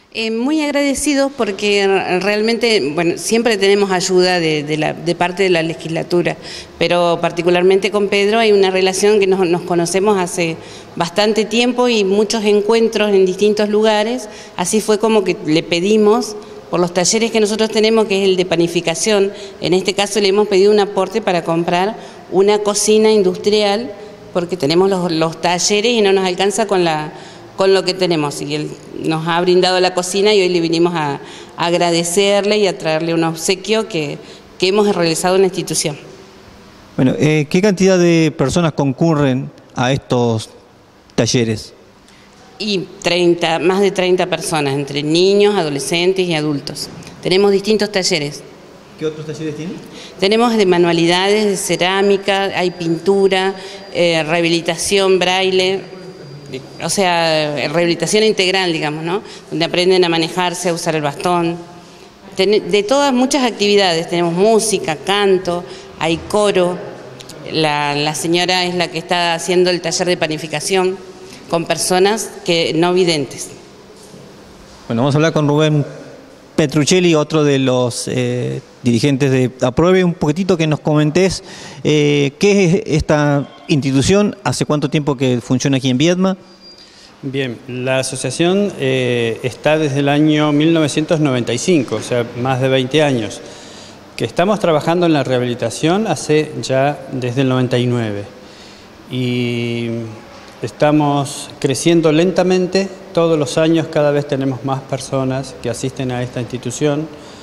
Muy agradecidos porque realmente, bueno, siempre tenemos ayuda de parte de la legislatura, pero particularmente con Pedro hay una relación que nos conocemos hace bastante tiempo y muchos encuentros en distintos lugares. Así fue como que le pedimos, por los talleres que nosotros tenemos, que es el de panificación, en este caso le hemos pedido un aporte para comprar una cocina industrial, porque tenemos los talleres y no nos alcanza con lo que tenemos, y él nos ha brindado la cocina y hoy le vinimos a agradecerle y a traerle un obsequio que hemos realizado en la institución. Bueno, ¿qué cantidad de personas concurren a estos talleres? Y más de 30 personas, entre niños, adolescentes y adultos. Tenemos distintos talleres. ¿Qué otros talleres tienen? Tenemos de manualidades, de cerámica, hay pintura, rehabilitación braille. O sea, rehabilitación integral, digamos, ¿no? Donde aprenden a manejarse, a usar el bastón. De todas, muchas actividades. Tenemos música, canto, hay coro. La señora es la que está haciendo el taller de panificación con personas no videntes. Bueno, vamos a hablar con Rubén Petruccelli, otro de los dirigentes de Apruebe, un poquitito que nos comentes qué es esta institución, hace cuánto tiempo que funciona aquí en Viedma. Bien, la asociación está desde el año 1995, o sea, más de 20 años, que estamos trabajando en la rehabilitación hace ya desde el 99 y estamos creciendo lentamente. Todos los años cada vez tenemos más personas que asisten a esta institución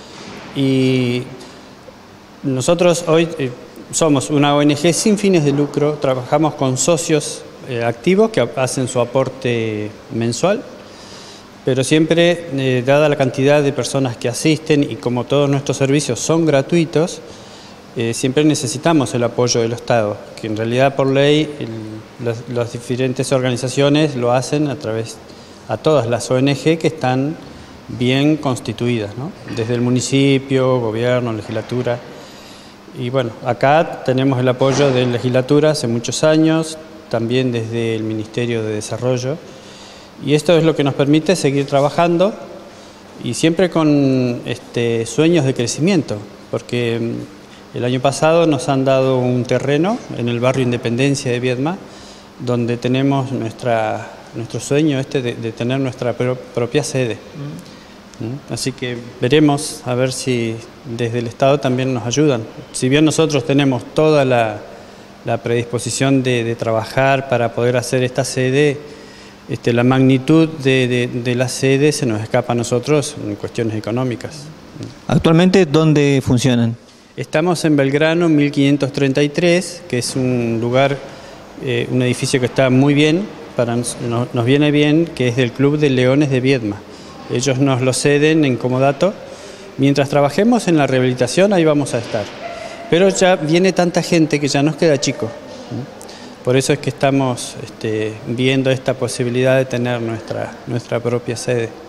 y nosotros hoy somos una ONG sin fines de lucro, trabajamos con socios activos que hacen su aporte mensual, pero siempre, dada la cantidad de personas que asisten y como todos nuestros servicios son gratuitos, siempre necesitamos el apoyo del Estado, que en realidad por ley las diferentes organizaciones lo hacen a todas las ONG que están bien constituidas, ¿no? Desde el municipio, gobierno, legislatura. Y bueno, acá tenemos el apoyo de la legislatura hace muchos años, también desde el Ministerio de Desarrollo. Y esto es lo que nos permite seguir trabajando y siempre con sueños de crecimiento, porque el año pasado nos han dado un terreno en el barrio Independencia de Viedma, donde tenemos nuestro sueño de tener nuestra propia sede. Así que veremos a ver si desde el Estado también nos ayudan. Si bien nosotros tenemos toda la predisposición de trabajar para poder hacer esta sede, la magnitud de la sede se nos escapa a nosotros en cuestiones económicas. ¿Actualmente dónde funcionan? Estamos en Belgrano 1533, que es un lugar, un edificio que está muy bien, nos viene bien, que es del Club de Leones de Viedma. Ellos nos lo ceden en comodato. Mientras trabajemos en la rehabilitación, ahí vamos a estar. Pero ya viene tanta gente que ya nos queda chico. Por eso es que estamos viendo esta posibilidad de tener nuestra propia sede.